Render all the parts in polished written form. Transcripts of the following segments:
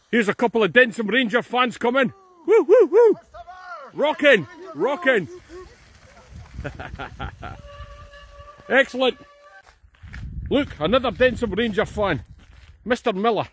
Here's a couple of Densum Ranger fans coming. Woo, woo, woo. Rocking, rocking. Excellent. Look, another Densum Ranger fan. Mr. Miller.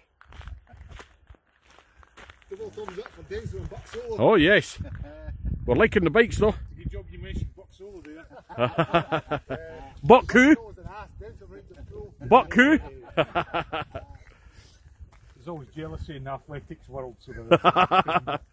Oh yes. We're liking the bikes though. Good job you mentioned Buck Solo there. Buck who? Buck who? There's always jealousy in the athletics world, so